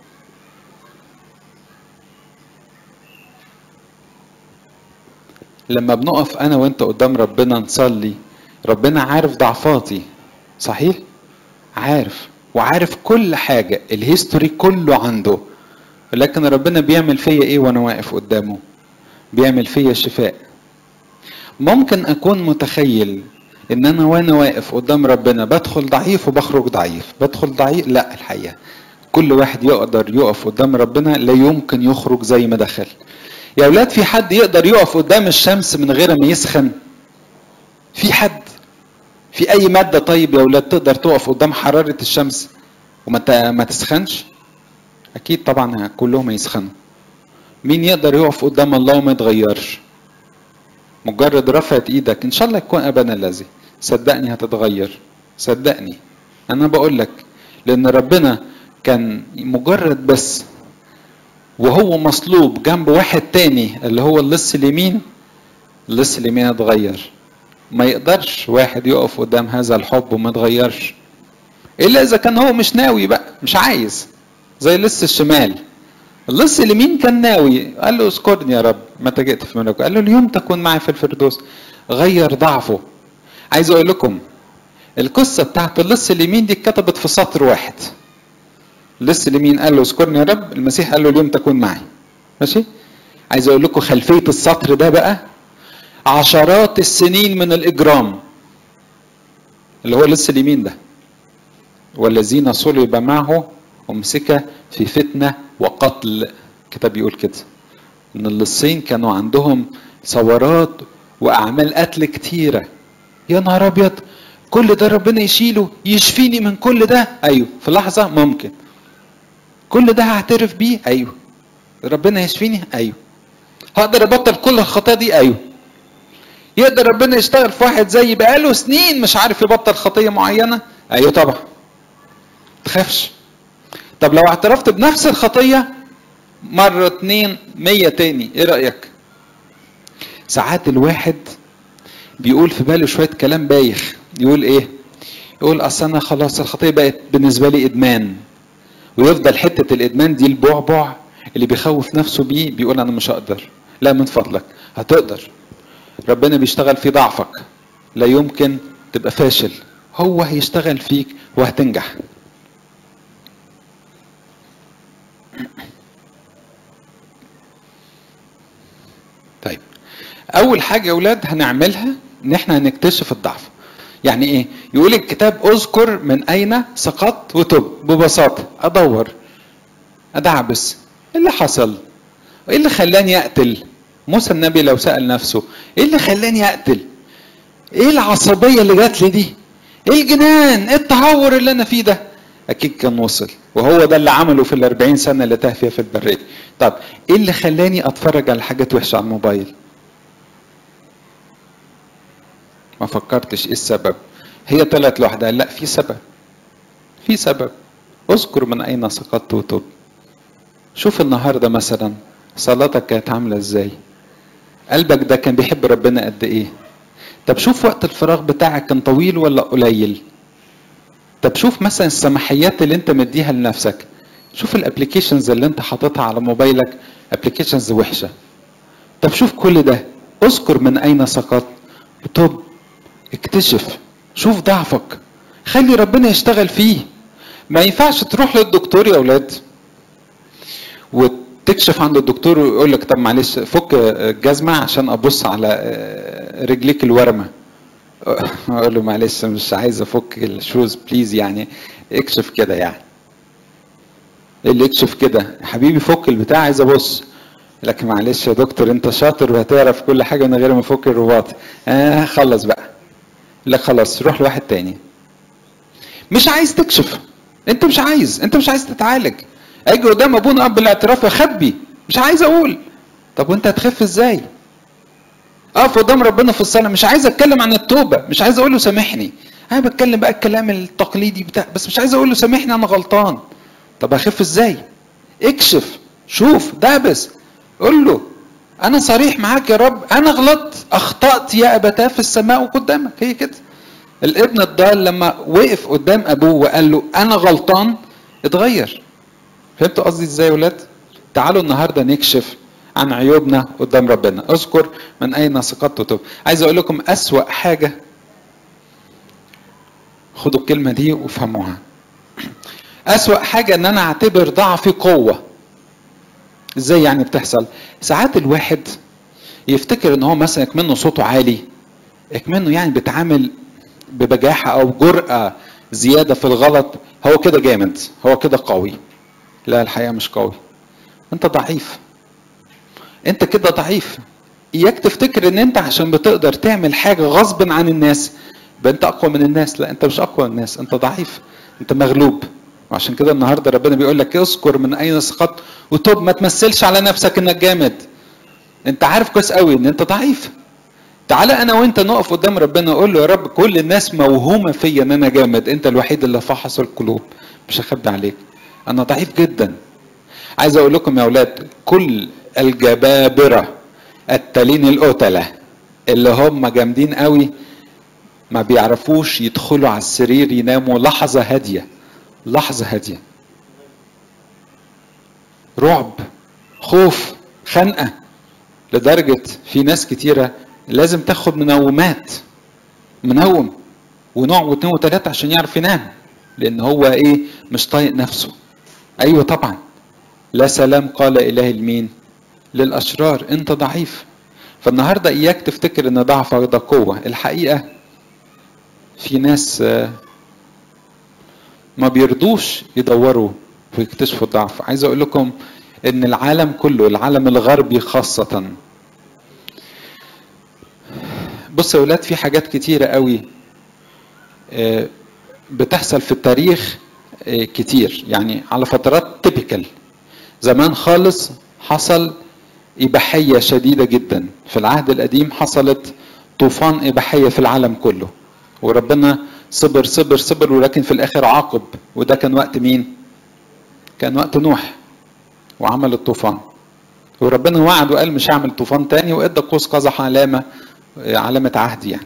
انا وانت قدام ربنا نصلي، ربنا عارف ضعفاتي، صحيح؟ عارف، وعارف كل حاجة، الهيستوري كله عنده. لكن ربنا بيعمل فيا ايه وانا واقف قدامه؟ بيعمل فيا شفاء. ممكن اكون متخيل ان انا وانا واقف قدام ربنا بدخل ضعيف وبخرج ضعيف، بدخل ضعيف. لا، الحقيقة كل واحد يقدر يقف قدام ربنا لا يمكن يخرج زي ما دخل. يا اولاد في حد يقدر يقف قدام الشمس من غير ما يسخن؟ في حد؟ في اي مادة طيب يا اولاد تقدر تقف قدام حرارة الشمس وما تسخنش؟ اكيد طبعا كلهم يسخنوا. مين يقدر يقف قدام الله وما يتغيرش؟ مجرد رفعت ايدك ان شاء الله يكون ابانا الذي، صدقني هتتغير، صدقني انا بقول لك. لان ربنا كان مجرد بس وهو مصلوب جنب واحد تاني اللي هو اللص اليمين، اللص اليمين اتغير. ما يقدرش واحد يقف قدام هذا الحب وما يتغيرش الا اذا كان هو مش ناوي بقى، مش عايز. زي اللص الشمال، اللص اليمين كان ناوي، قال له اذكرني يا رب متى جئت في ملكوتك، قال له اليوم تكون معي في الفردوس. غير ضعفه. عايز اقول لكم القصه بتاعت اللص اليمين دي اتكتبت في سطر واحد. اللص اليمين قال له اذكرني يا رب، المسيح قال له اليوم تكون معي. ماشي؟ عايز اقول لكم خلفيه السطر ده بقى عشرات السنين من الاجرام اللي هو اللص اليمين ده. والذين صلب معه امسك في فتنه وقتل. الكتاب بيقول كده ان اللصين كانوا عندهم ثورات واعمال قتل كتيره. يا نهار ابيض، كل ده ربنا يشيله يشفيني من كل ده؟ ايوه في لحظه ممكن. كل ده هعترف بيه؟ ايوه. ربنا يشفيني؟ ايوه. هقدر ابطل كل الخطايا دي؟ ايوه. يقدر ربنا يشتغل في واحد زي بقاله سنين مش عارف يبطل خطيه معينه؟ ايوه طبعا. تخافش. طب لو اعترفت بنفس الخطيه مره 2 100 تاني، ايه رايك؟ ساعات الواحد بيقول في باله شويه كلام بايخ. يقول ايه؟ يقول اصل انا خلاص الخطيه بقت بالنسبه لي ادمان، ويفضل حته الادمان دي البعبع اللي بيخوف نفسه بيه، بيقول انا مش هقدر. لا من فضلك هتقدر. ربنا بيشتغل في ضعفك، لا يمكن تبقى فاشل، هو هيشتغل فيك وهتنجح. طيب اول حاجه يا اولاد هنعملها ان احنا هنكتشف الضعف. يعني ايه؟ يقول الكتاب اذكر من اين سقطت وتب. ببساطه ادور ادعبس ايه اللي حصل، ايه اللي خلاني اقتل. موسى النبي لو سأل نفسه ايه اللي خلاني اقتل، ايه العصبيه اللي جات لي دي، ايه الجنان، ايه التهور اللي انا فيه ده، اكيد كان وصل. وهو ده اللي عمله في ال40 سنه اللي تاه فيها في البريه. طب ايه اللي خلاني اتفرج على حاجات وحشه على الموبايل؟ ما فكرتش ايه السبب؟ هي طلعت لوحدها؟ لا، في سبب، في سبب. اذكر من اين سقطت وتب. شوف النهارده مثلا صلاتك كانت عامله ازاي، قلبك ده كان بيحب ربنا قد ايه. طب شوف وقت الفراغ بتاعك كان طويل ولا قليل. طب شوف مثلا السماحيات اللي انت مديها لنفسك. شوف الابليكيشنز اللي انت حاططها على موبايلك، ابليكيشنز وحشه. طب شوف كل ده. اذكر من اين سقطت وتب. اكتشف، شوف ضعفك، خلي ربنا يشتغل فيه. ما ينفعش تروح للدكتور يا اولاد وتكشف عند الدكتور ويقول لك طب معلش فك الجزمه عشان ابص على رجليك الورمه. اقول له معلش مش عايز افك الشوز بليز، يعني اكشف كده. يعني اللي يكشف كده حبيبي فك البتاع عايز ابص. لكن معلش يا دكتور انت شاطر وهتعرف كل حاجه من غير ما افك الرباط. خلص بقى. لا خلاص روح لواحد تاني. مش عايز تكشف، انت مش عايز تتعالج. اجي قدام ابونا اب الاعتراف اخبي، مش عايز اقول. طب وانت هتخف ازاي؟ اقف قدام ربنا في الصلاه مش عايز اتكلم عن التوبه، مش عايز اقول له سامحني، انا بتكلم بقى الكلام التقليدي بتاع، بس مش عايز اقول له سامحني انا غلطان. طب هخف ازاي؟ اكشف، شوف، دابس، قول له انا صريح معاك يا رب، انا غلطت، اخطأت يا ابتاه في السماء وقدامك. هي كده. الابن الضال لما وقف قدام ابوه وقال له انا غلطان اتغير. فهمتوا قصدي ازاي يا ولاد؟ تعالوا النهارده نكشف عن عيوبنا قدام ربنا. اذكر من اين سقطت وتب. عايز اقول لكم اسوأ حاجه، خدوا الكلمه دي وافهموها. اسوأ حاجه ان انا اعتبر ضعفي قوه. ازاي يعني بتحصل؟ ساعات الواحد يفتكر ان هو مثلا اكمنه صوته عالي، اكمنه يعني بيتعامل ببجاحه او جرأة زياده في الغلط، هو كده جامد، هو كده قوي. لا الحقيقه مش قوي، انت ضعيف، انت كده ضعيف. اياك تفتكر ان انت عشان بتقدر تعمل حاجه غصب عن الناس يبقى انت اقوى من الناس. لا انت مش اقوى من الناس، انت ضعيف، انت مغلوب. وعشان كده النهارده ربنا بيقول لك اذكر من اين سقطت وتوب. ما تمثلش على نفسك انك جامد، انت عارف كويس قوي ان انت ضعيف. تعالى انا وانت نقف قدام ربنا نقول له يا رب كل الناس موهومه فيا ان انا جامد، انت الوحيد اللي فحص القلوب. مش هخبي عليك، انا ضعيف جدا. عايز اقول لكم يا اولاد، كل الجبابره التالين القتله اللي هم جامدين قوي ما بيعرفوش يدخلوا على السرير يناموا لحظه هاديه، لحظه هاديه. رعب، خوف، خنقه، لدرجه في ناس كتيره لازم تاخد منومات، منوم ونوع واثنين وثلاثه عشان يعرف ينام، لان هو ايه؟ مش طايق نفسه. ايوه طبعا، لا سلام قال اله المين؟ للاشرار. انت ضعيف. فالنهارده اياك تفتكر ان ضعفك ده قوه. الحقيقه في ناس ما بيرضوش يدوروا ويكتشفوا الضعف. عايز اقول لكم ان العالم كله، العالم الغربي خاصه، بص يا ولاد، في حاجات كتيره قوي بتحصل في التاريخ كتير، يعني على فترات تيبيكال. زمان خالص حصل إباحية شديدة جدا. في العهد القديم حصلت طوفان إباحية في العالم كله، وربنا صبر صبر صبر، ولكن في الآخر عاقب. وده كان وقت مين؟ كان وقت نوح وعمل الطوفان. وربنا وعد وقال مش هعمل طوفان تاني، وادى قوس قزح علامة عهد يعني.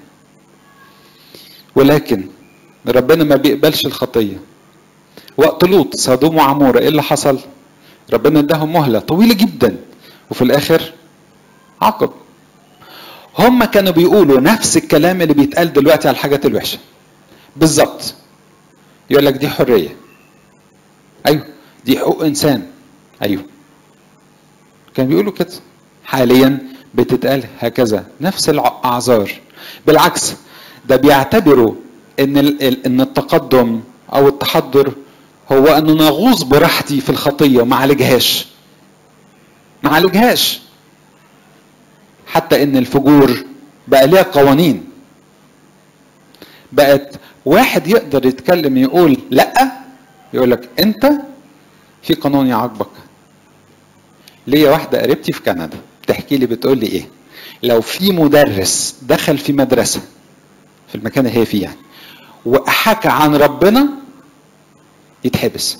ولكن ربنا ما بيقبلش الخطية. وقت لوط سدوم وعمورة ايه اللي حصل؟ ربنا اداهم مهلة طويلة جدا، وفي الاخر عاقب. هم كانوا بيقولوا نفس الكلام اللي بيتقال دلوقتي على الحاجات الوحشة بالظبط. يقول لك دي حرية، ايوه دي حقوق انسان، ايوه كانوا بيقولوا كده. حاليا بتتقال هكذا نفس الاعذار. بالعكس، ده بيعتبروا ان التقدم او التحضر هو انه نغوص براحتي في الخطيه وما عالجهاش، ما عالجهاش. حتى ان الفجور بقى ليها قوانين، بقت واحد يقدر يتكلم يقول لا، يقول لك انت في قانون يعاقبك. ليا واحده قريبتي في كندا بتحكي لي، بتقول لي ايه؟ لو في مدرس دخل في مدرسه في المكان اللي هي فيه يعني وحكى عن ربنا يتحبس.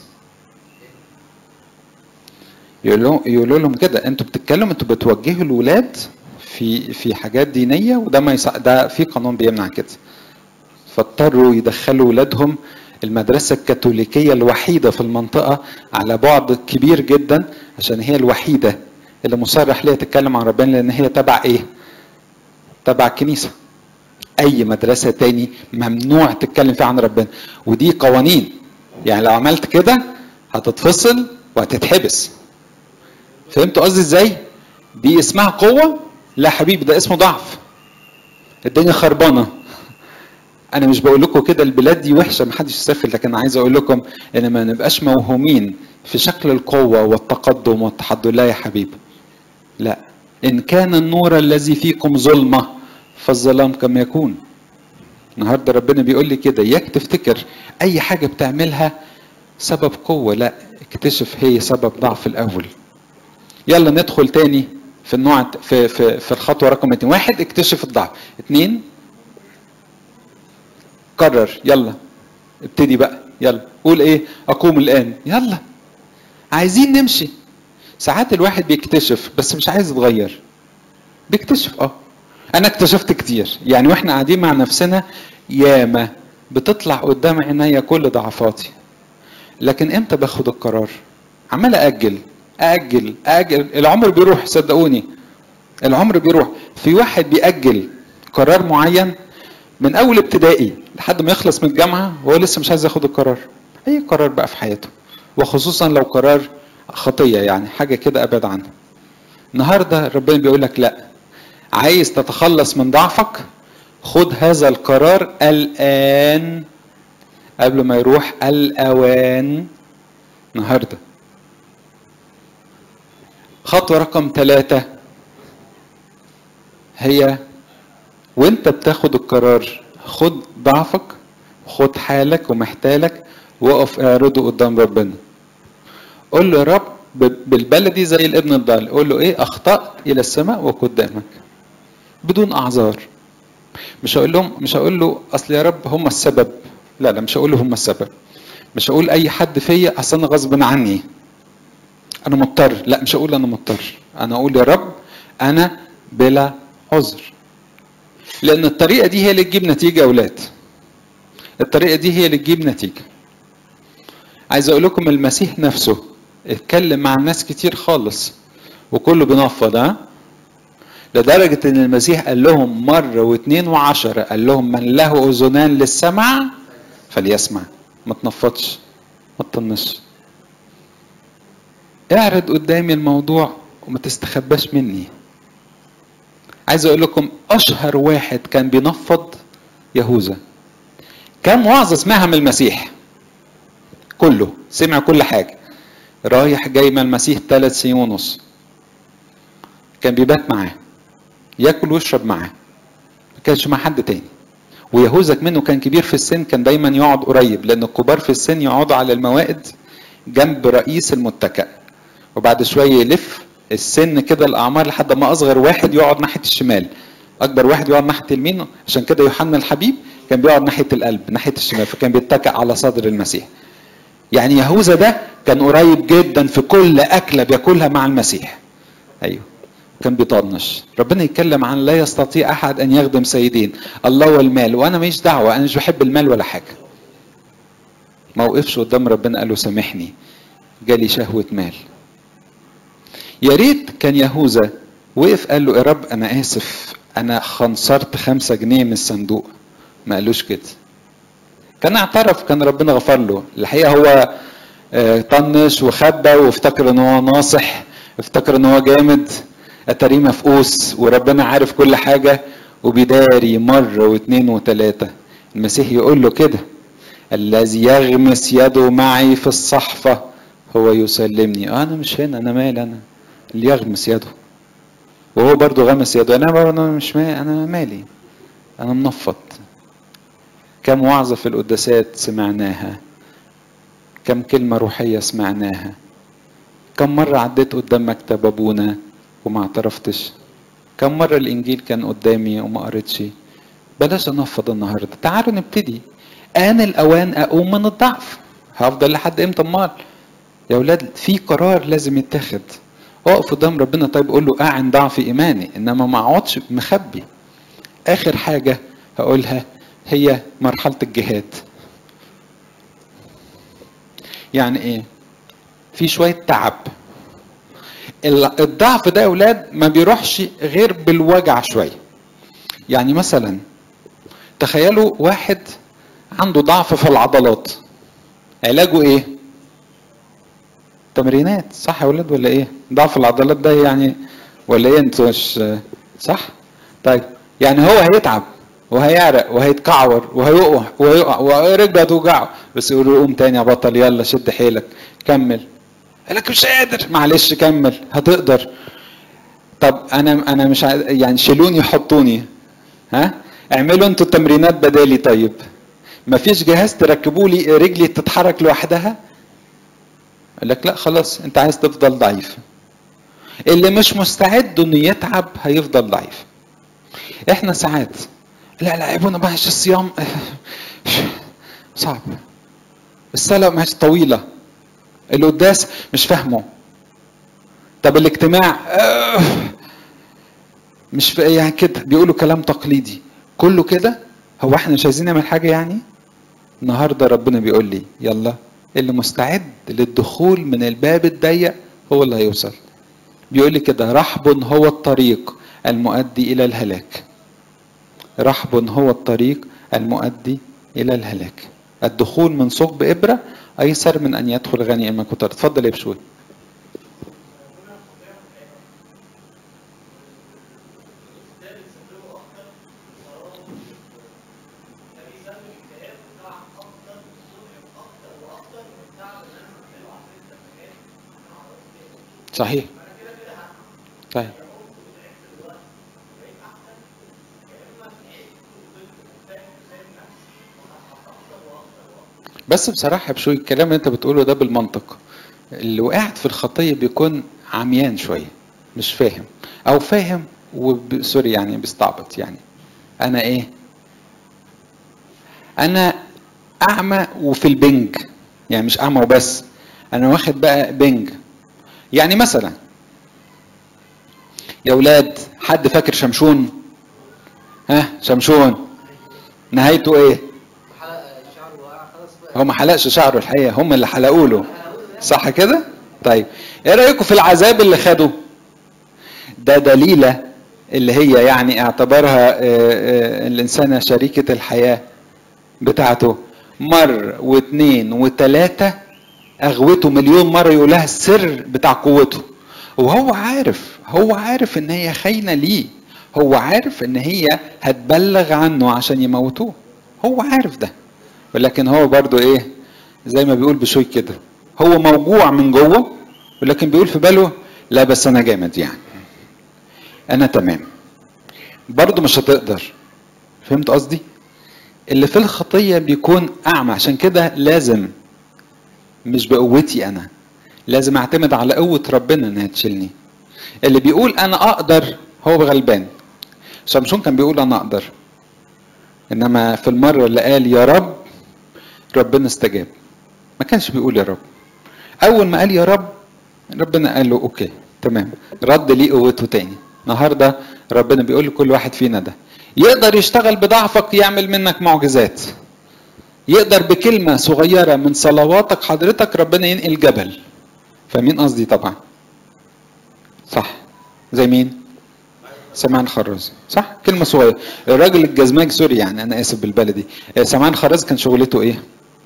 يقولوا لهم كده انتوا بتتكلموا، انتوا بتوجهوا الولاد في حاجات دينيه، وده ما ده في قانون بيمنع كده. فاضطروا يدخلوا ولادهم المدرسه الكاثوليكيه الوحيده في المنطقه على بعد كبير جدا، عشان هي الوحيده اللي مصرح ليها تتكلم عن ربنا، لان هي تبع ايه؟ تبع الكنيسه. اي مدرسه تاني ممنوع تتكلم فيها عن ربنا، ودي قوانين. يعني لو عملت كده هتتفصل وهتتحبس. فهمتوا قصدي ازاي؟ دي اسمها قوه؟ لا حبيبي، ده اسمه ضعف. الدنيا خربانه. انا مش بقول لكم كده البلاد دي وحشه محدش يستغفل، لكن عايز اقول لكم ان ما نبقاش موهومين في شكل القوه والتقدم والتحضر. لا يا حبيبي، لا. ان كان النور الذي فيكم ظلمه فالظلام كما يكون. النهارده ربنا بيقول لي كده، اياك تفتكر اي حاجه بتعملها سبب قوه، لا، اكتشف هي سبب ضعف الاول. يلا ندخل تاني في النوع في الخطوه رقم 2. 1 اكتشف الضعف. 2 قرر. يلا ابتدي بقى، يلا قول ايه؟ اقوم الان. يلا عايزين نمشي. ساعات الواحد بيكتشف بس مش عايز يتغير. بيكتشف انا اكتشفت كتير يعني، واحنا قاعدين مع نفسنا ياما بتطلع قدام عينيا كل ضعفاتي، لكن امتى باخد القرار؟ عمال اجل اجل اجل. العمر بيروح، صدقوني العمر بيروح. في واحد بيأجل قرار معين من اول ابتدائي لحد ما يخلص من الجامعه وهو لسه مش عايز ياخد القرار. اي قرار بقى في حياته، وخصوصا لو قرار خطيه يعني حاجه كده ابعد عنها. النهارده ربنا بيقول لك لا، عايز تتخلص من ضعفك؟ خد هذا القرار الآن قبل ما يروح الأوان. النهارده. خطوة رقم 3 هي وانت بتاخد القرار، خد ضعفك، خد حالك ومحتالك، وقف اعرضه قدام ربنا. قول له يا رب بالبلدي زي الابن الضال، قول له ايه؟ اخطأت الى السماء وقدامك بدون اعذار. مش هقول له اصل يا رب هم السبب. لا مش هقول له هم السبب. مش هقول اي حد فيا اصل انا غصب عني، انا مضطر. لا مش هقول انا مضطر، انا اقول يا رب انا بلا عذر. لان الطريقه دي هي اللي تجيب نتيجه يا اولاد. الطريقه دي هي اللي تجيب نتيجه. عايز اقول لكم المسيح نفسه اتكلم مع الناس كتير خالص وكله بينفض. لدرجه ان المسيح قال لهم مره واثنين وعشرة، قال لهم من له اذنان للسمع فليسمع. ما تنفضش، ما تطنش، اعرض قدامي الموضوع وما تستخباش مني. عايز اقول لكم اشهر واحد كان بينفض يهوذا. كم وعظة سمعها من المسيح، كله سمع كل حاجة، رايح جاي من المسيح 3 سنين ونص، كان بيبات معاه، ياكل ويشرب معاه، ما كانش مع حد تاني. ويهوذا منه كان كبير في السن، كان دايما يقعد قريب، لان الكبار في السن يقعدوا على الموائد جنب رئيس المتكأ، وبعد شويه يلف السن كده الاعمار لحد ما اصغر واحد يقعد ناحيه الشمال، اكبر واحد يقعد ناحيه اليمين. عشان كده يوحنا الحبيب كان بيقعد ناحيه القلب ناحيه الشمال، فكان بيتكأ على صدر المسيح. يعني يهوذا ده كان قريب جدا في كل اكله بياكلها مع المسيح. ايوه كان بيطنش. ربنا يتكلم عن لا يستطيع احد ان يخدم سيدين، الله والمال، وانا ماليش دعوه، انا مش بحب المال ولا حاجه. ما وقفش قدام ربنا قال له سامحني جالي شهوه مال. يا ريت كان يهوذا وقف قال له يا رب انا اسف انا خنصرت 5 جنيه من الصندوق، ما قالوش كده. كان اعترف، كان ربنا غفر له. الحقيقه هو طنش وخبى وافتكر ان هو ناصح، افتكر ان هو جامد، اتاريه مفقوس وربنا عارف كل حاجه وبيداري مره واثنين وثلاثه. المسيح يقول له كده الذي يغمس يده معي في الصحفه هو يسلمني. انا مش هنا، انا مالي، انا اللي يغمس يده. وهو برضو غمس يده، انا مش مالي، انا مالي، انا منفض. كم وعظة في القداسات سمعناها، كم كلمة روحية سمعناها، كم مرة عديت قدام مكتب ابونا وما اعترفتش، كم مرة الانجيل كان قدامي وما قريتش. بلاش انفض النهاردة، تعالوا نبتدي. آن الاوان اقوم من الضعف. هفضل لحد امتى امال؟ يا اولاد في قرار لازم يتاخد. اقف قدام ربنا طيب قول له اعن ضعف ايماني، انما ما اقعدش مخبي. اخر حاجة هقولها هي مرحلة الجهاد. يعني ايه؟ في شوية تعب. الضعف ده يا اولاد ما بيروحش غير بالوجع شوية. يعني مثلا تخيلوا واحد عنده ضعف في العضلات، علاجه ايه؟ تمرينات، صح يا اولاد ولا ايه؟ ضعف العضلات ده يعني ولا ايه؟ انتوا مش صح؟ طيب يعني هو هيتعب وهيعرق وهيتكعور وهيقع ورجله هتوجعه، بس يقول له قوم تاني يا بطل، يلا شد حيلك كمل. قال لك مش قادر، معلش كمل هتقدر. طب انا مش يعني شيلوني حطوني، اعملوا انتوا التمرينات بدالي. طيب مفيش جهاز تركبوا لي رجلي تتحرك لوحدها؟ قال لك لا خلاص انت عايز تفضل ضعيف. اللي مش مستعد انه يتعب هيفضل ضعيف. احنا ساعات لا يا ابونا معلش الصيام صعب، الصلاة مش طويلة، القداس مش فاهمه، طب الاجتماع مش يعني كده بيقولوا كلام تقليدي كله كده. هو احنا مش عايزين نعمل حاجة يعني؟ النهاردة ربنا بيقول لي يلا اللي مستعد للدخول من الباب الضيق هو اللي هيوصل. بيقول لي كده رحب هو الطريق المؤدي إلى الهلاك. رحب هو الطريق المؤدي إلى الهلاك. الدخول من ثقب إبرة أيسر من أن يدخل غني إما كتر. اتفضل يا بشوي. صحيح. طيب بس بصراحة بشوي الكلام اللي انت بتقوله ده بالمنطق. اللي وقعت في الخطية بيكون عميان شوية، مش فاهم، او فاهم سوري يعني بيستعبط يعني. انا ايه؟ انا اعمى وفي البنج، يعني مش اعمى وبس، انا واخد بقى بنج. يعني مثلا يا اولاد، حد فاكر شمشون؟ ها، شمشون نهايته ايه؟ هو ما حلقش شعره الحقيقه، هم اللي حلقوا له، صح كده؟ طيب ايه رايكم في العذاب اللي خده ده؟ دليله اللي هي يعني اعتبرها الانسانه شريكه الحياه بتاعته، مر واثنين وثلاثه اغوته مليون مره يقول لها السر بتاع قوته، وهو عارف، هو عارف ان هي خاينه ليه، هو عارف ان هي هتبلغ عنه عشان يموتوه، هو عارف ده، ولكن هو برضو ايه؟ زي ما بيقول بشوي كده، هو موجوع من جوه، ولكن بيقول في باله لا بس انا جامد، يعني انا تمام. برضو مش هتقدر. فهمت قصدي؟ اللي في الخطيه بيكون اعمى، عشان كده لازم مش بقوتي انا، لازم اعتمد على قوه ربنا انها تشيلني. اللي بيقول انا اقدر هو غلبان. شمشون كان بيقول انا اقدر، انما في المره اللي قال يا رب ربنا استجاب، ما كانش بيقول يا رب. اول ما قال يا رب ربنا قال له اوكي تمام، رد ليه قوته تاني. النهارده ربنا بيقول لكل واحد فينا ده يقدر يشتغل بضعفك، يعمل منك معجزات، يقدر بكلمه صغيره من صلواتك حضرتك ربنا ينقل جبل. فاهمين قصدي؟ طبعا صح. زي مين؟ سمعان خراز، صح، كلمه صغيره. الراجل الجزماج، سوري يعني انا اسف بالبلدي، سمعان خراز كان شغلته ايه؟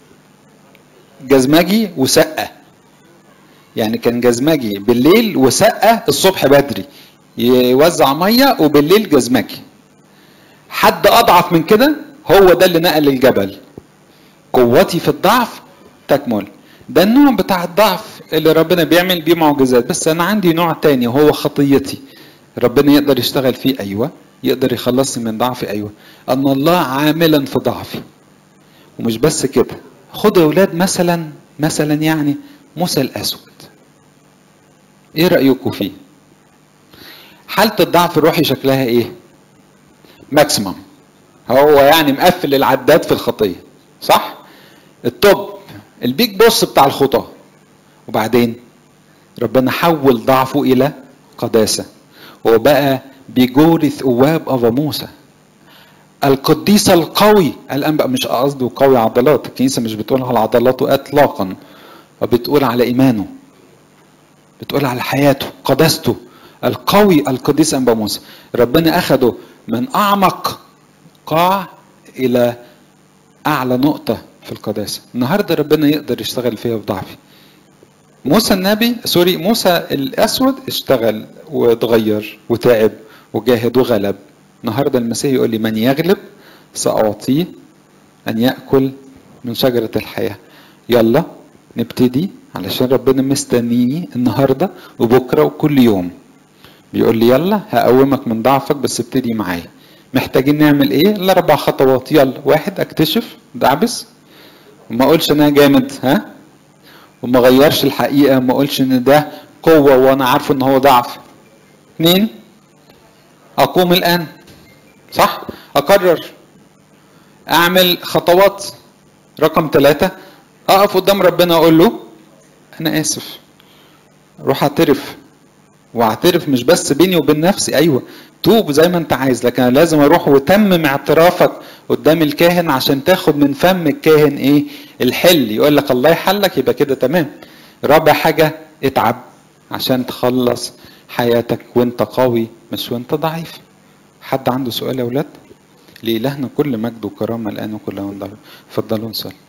جزماجي وسقه، يعني كان جزماجي بالليل وسقه الصبح بدري، يوزع ميه وبالليل جزماجي. حد اضعف من كده؟ هو ده اللي نقل الجبل. قوتي في الضعف تكمل. ده النوع بتاع الضعف اللي ربنا بيعمل بيه معجزات. بس انا عندي نوع تاني وهو خطيتي، ربنا يقدر يشتغل فيه، ايوه، يقدر يخلصني من ضعفي، ايوه، ان الله عاملا في ضعفي. ومش بس كده، خدوا يا اولاد مثلا يعني موسى الاسود، ايه رايكم فيه؟ حاله الضعف الروحي شكلها ايه؟ ماكسيمم، هو يعني مقفل العداد في الخطيه، صح؟ التوب، البيج بوس بتاع الخطاه. وبعدين ربنا حول ضعفه الى قداسه، وبقى بيجورث ابواب ابا موسى القديس القوي. الانبا مش قصده قوي عضلات، الكنيسه مش بتقول على عضلاته اطلاقا، وبتقول على ايمانه، بتقول على حياته، قداسته، القوي القديس انبا موسى. ربنا اخده من اعمق قاع الى اعلى نقطه في القداسه. النهارده ربنا يقدر يشتغل فيها بضعفي. موسى النبي، سوري، موسى الاسود اشتغل واتغير وتعب وجاهد وغلب. النهارده المسيح يقول لي من يغلب ساعطيه ان ياكل من شجره الحياه. يلا نبتدي، علشان ربنا مستنيني النهارده وبكره وكل يوم. بيقول لي يلا هقومك من ضعفك، بس ابتدي معايا. محتاجين نعمل ايه؟ الاربع خطوات. يلا، واحد، اكتشف دعبس وما اقولش ان انا جامد، ها، وما غيرش الحقيقه، ما اقولش ان ده قوه وانا عارفه ان هو ضعف. اثنين، اقوم الان، صح، اقرر اعمل خطوات. رقم ثلاثة، اقف قدام ربنا اقول له انا اسف، روح اعترف. واعترف مش بس بيني وبين نفسي، ايوه توب زي ما انت عايز، لكن أنا لازم اروح وتمم اعترافك قدام الكاهن عشان تاخد من فم الكاهن ايه؟ الحل. يقول لك الله يحلك، يبقى كده تمام. رابع حاجه، اتعب عشان تخلص حياتك وانت قوي مش وانت ضعيف. حد عنده سؤال يا اولاد؟ لإلهنا كل مجد وكرامه الان وكل يوم. اتفضلوا نصلي.